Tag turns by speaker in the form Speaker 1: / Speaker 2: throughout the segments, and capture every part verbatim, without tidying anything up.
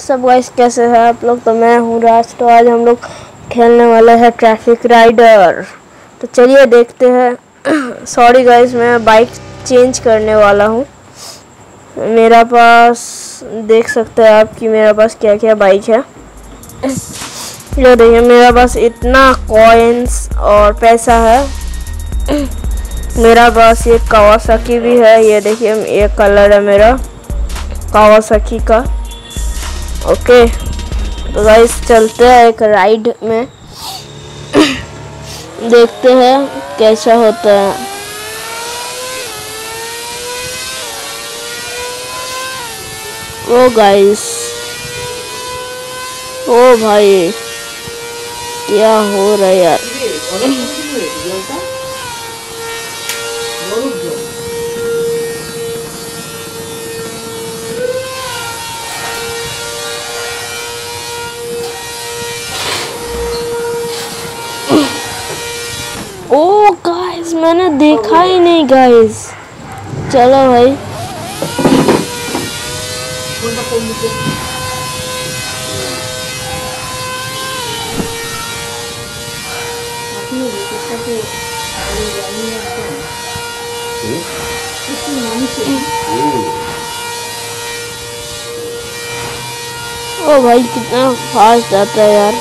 Speaker 1: सब गाइस कैसे हैं आप लोग। तो मैं हूँ राज। तो आज हम लोग खेलने वाले हैं ट्रैफिक राइडर। तो चलिए देखते हैं। सॉरी गाइस, मैं बाइक चेंज करने वाला हूँ। मेरा पास देख सकते हैं आप कि मेरा पास क्या क्या बाइक है। ये देखिए, मेरा पास इतना कॉइन्स और पैसा है। मेरा पास ये कावासाकी भी है। ये देखिए, ये कलर है मेरा कावासाकी का। ओके तो गाइस चलते हैं एक राइड में, देखते हैं कैसा होता है। ओ गाइस, ओ भाई क्या हो रहा है यार। ओ गाइस, मैंने देखा ही नहीं गाइस। चलो भाई, ओ भाई कितना फास्ट जाता है यार।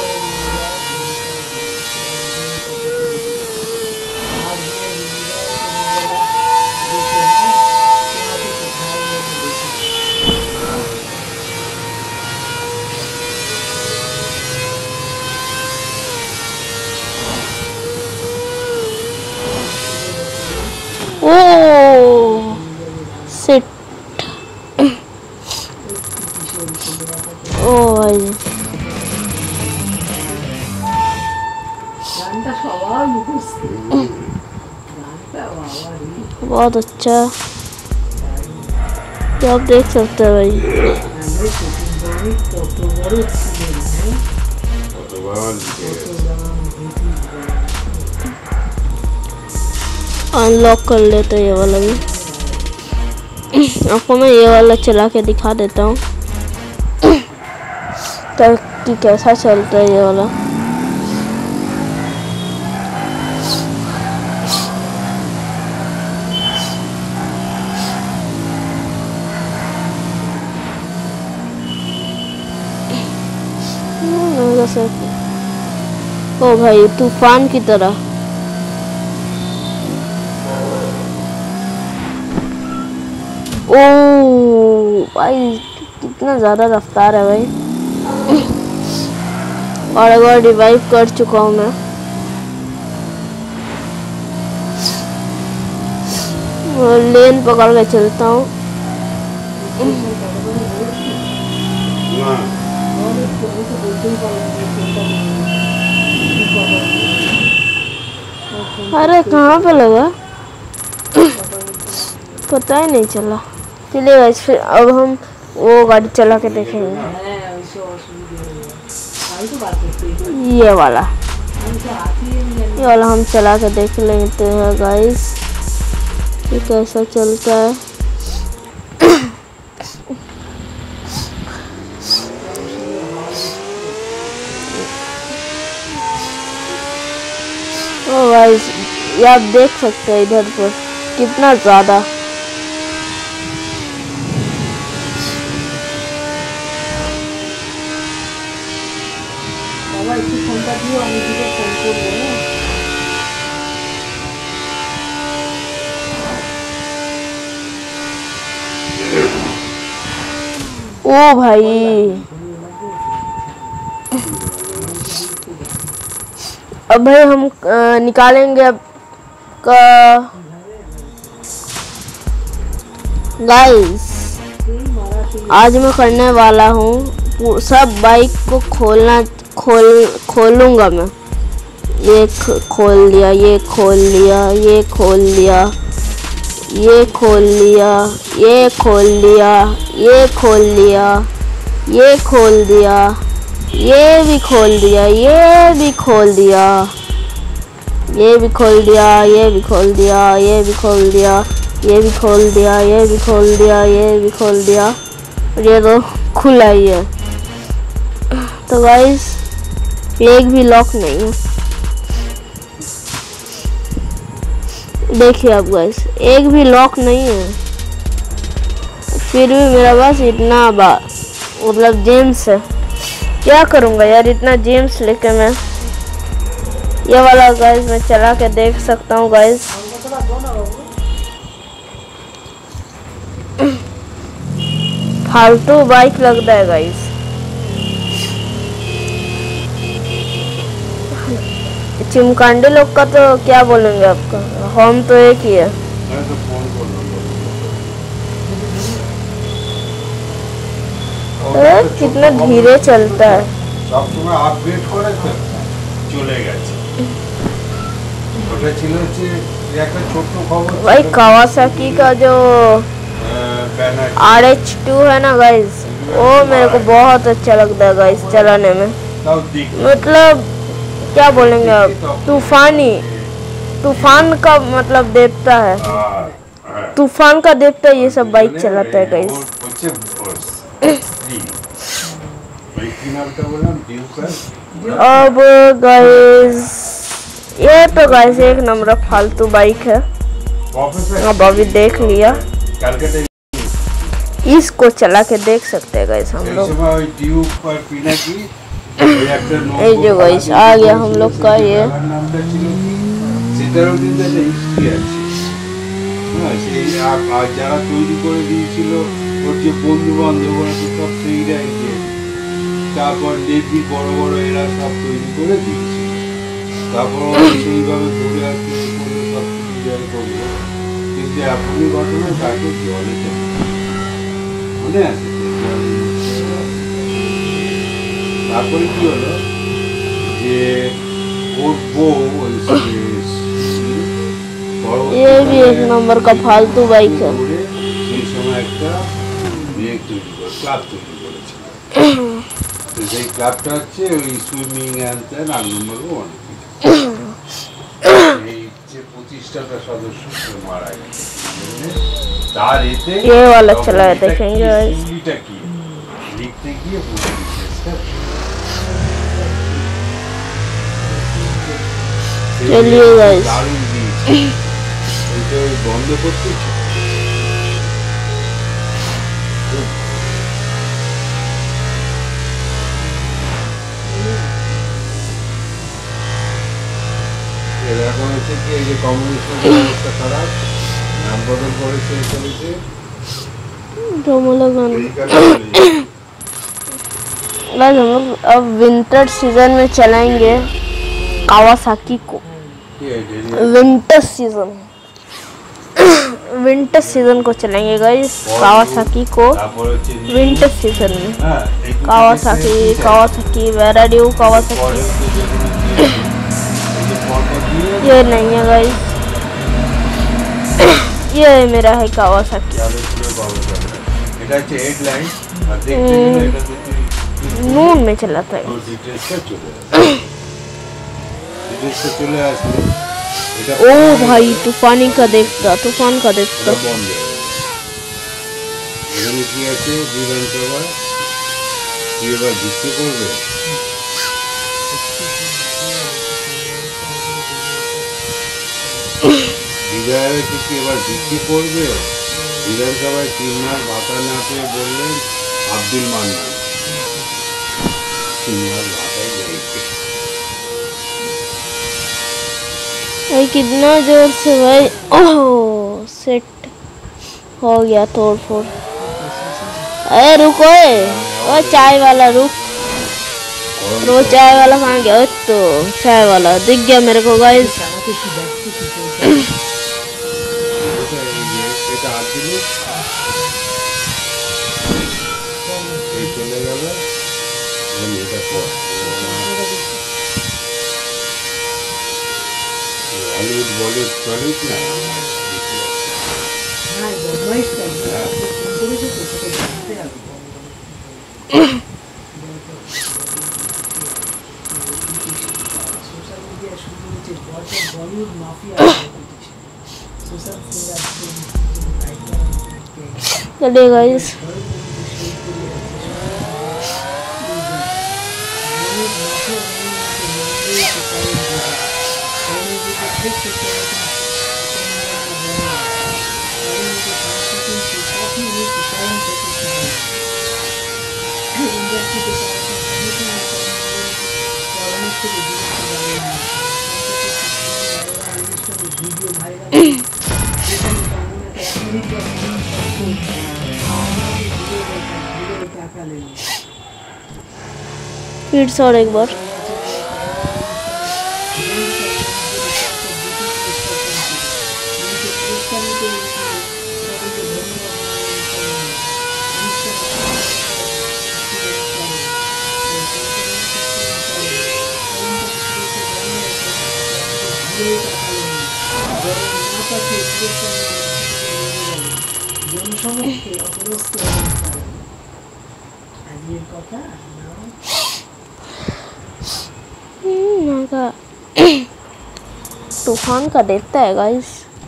Speaker 1: ओ सिट, ओ भाई बहुत अच्छा, तो आप देख सकते हैं भाई। अनलॉक कर लेते हैं ये वाला भी। आपको मैं ये वाला चला के दिखा देता हूँ कि कैसा चलता है ये वाला। ओ भाई तूफान की तरह। ओ भाई कितना ज़्यादा रफ्तार है भाई। और एक बार रिवाइव कर चुका हूँ मैं। लेन पकड़ के चलता हूँ। अरे कहाँ पे लगा पता ही नहीं चला। चलिए गाइस, फिर अब हम वो गाड़ी चला के देखेंगे। ये वाला ये वाला हम चला के देख लेते हैं गाइस ये कैसा चलता है। ओ गाइस, ये आप देख सकते हैं इधर पर कितना ज़्यादा। ओ भाई, अब भाई हम आ, निकालेंगे अब का गाइस। आज मैं करने वाला हूँ सब बाइक को खोलना खोल खोलूंगा मैं। ये खोल लिया, ये खोल लिया, ये खोल लिया, ये खोल लिया, ये खोल लिया, ये खोल लिया, ये खोल दिया, ये भी खोल दिया, ये भी खोल दिया, ये भी खोल दिया, ये भी खोल दिया, ये भी खोल दिया, ये भी खोल दिया, ये भी खोल दिया, ये भी खोल दिया। और ये तो खुला ही है। तो गाइस एक भी लॉक नहीं है। देखिए आप गाइस, एक भी लॉक नहीं है, फिर भी मेरा पास इतना बा मतलब जेम्स है। क्या करूँगा यार, इतना जेम्स लेके मैं। ये वाला गाइस मैं चला के देख सकता हूँ गाइस। फालतू बाइक लगता है गाइस। चिमकांडी लोग का तो क्या बोलेंगे आपका, होम तो एक ही है। ए, कितना धीरे चलता है।
Speaker 2: सब समय अपडेट করে তো চলে গেছে। ওটা ছিল যে একটা ছোট খবর
Speaker 1: भाई कावासाकी का जो आर एच टू है ना गाइस, वो मेरे को बहुत अच्छा लगता है गाइस चलाने में। मतलब क्या बोलेंगे आप, तूफानी तूफान का मतलब देवता है, तूफान का देवता ये सब बाइक चलाता है गाइस। अब गाइस ये तो गाइस एक नंबर फालतू बाइक है। अब अभी देख लिया, इसको चला के देख सकते हैं गाइस हम लोग। ये जो गाइस आ गया हम लोग का ये
Speaker 2: যারা তৈরি করে দিয়েছিল ওর যে বন্ধু বান্ধবরা সব সেইরাই দিয়ে, তারপর নেভি বড় বড় এরা সব তৈরি করে দিয়েছিল। তারপর সেইভাবে ঘুরে আসতে সব ক্লিয়ার করলো, কিন্তু এখনই ঘটনা তাকে জলে মনে আছে। তারপরে কি হলো যে ওর বউ
Speaker 1: ये भी एक नंबर का फालतू बाइक है।
Speaker 2: সেই সময় একটা মেয়ে তৈরি করে ক্লাব তৈরি করেছিল। তো সেই ক্লাবটা হচ্ছে ওই সুইমিং অ্যান্ড আট নম্বর ওয়ান। এই যে পঁচিশটা সদস্য মারা গেছে তার এতে
Speaker 1: ये वाला चला है, देखेंगे
Speaker 2: সিভিটা কি লিখতে গিয়ে পুরো ডিটেইলসটা।
Speaker 1: चलिए गाइस
Speaker 2: এটা বন্ধ করতে এরকম হচ্ছে কি, এই যে কমিউনিস্টের অবস্থা খারাপ, নাম বদল করেছে চলেছে
Speaker 1: गाइस। हम लोग अब विंटर सीजन में चलाएंगे कावासाकी को। विंटर सीजन विंटर सीजन को चलाएंगे गाइस कावासाकी को। विंटर सीजन में कावासाकी कावासाकी वेराडियो कावासाकी ये नहीं है गाइस, ये मेरा है कावासाकी। नून में चलाता है। ओ भाई तूफानी का देखता, तूफान का देखता।
Speaker 2: বিধায়ক কি এবার ভিত্তি করবে? বিধানসভায় তিন মাস ভাতা না পেয়ে বললেন আব্দুল মান্নান তিন মাস ভাতাই যাইছে।
Speaker 1: भाई कितना जोर से भाई, ओह सेट हो गया तोड़ फोड़। अरे रुको, ओ चाय वाला रुक, वो चाय वाला कहाँ गया? तो चाय वाला दिख गया मेरे को गाइस।
Speaker 2: बॉलीवुड बॉलीवुड चलित ना
Speaker 1: चलिए गाइस
Speaker 3: देख सकते हैं काफी इंडस्ट्री के वीडियो वायरल
Speaker 1: फिर से और एक बार
Speaker 3: জনসমক্ষে অপদস্থ আজকের কথা
Speaker 1: तूफान का देखता है गाइस।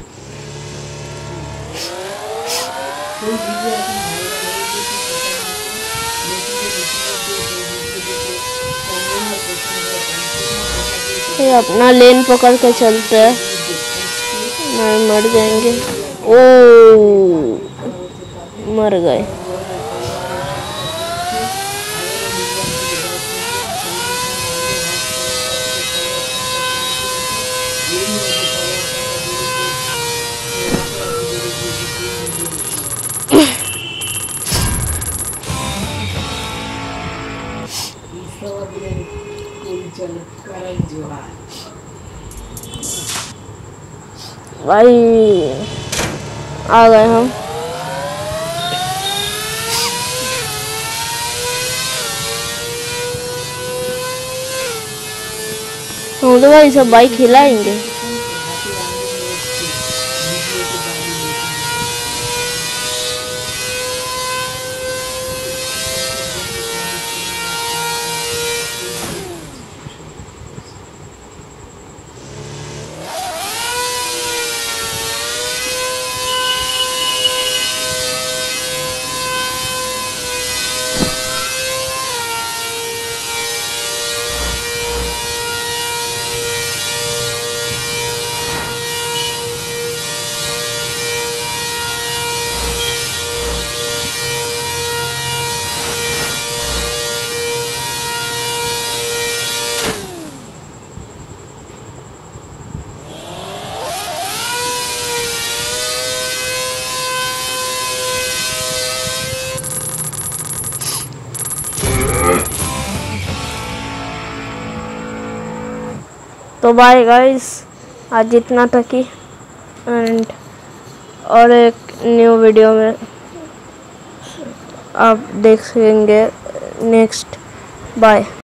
Speaker 1: ये अपना लेन पकड़ के चलते हैं, नहीं मर जाएंगे। ओ मर गए। भाई आ गए हम। हम तो भाई सब बाइक हिलाएंगे। तो बाय गाइस, आज इतना तक ही, एंड और एक न्यू वीडियो में आप देख सकेंगे नेक्स्ट। बाय।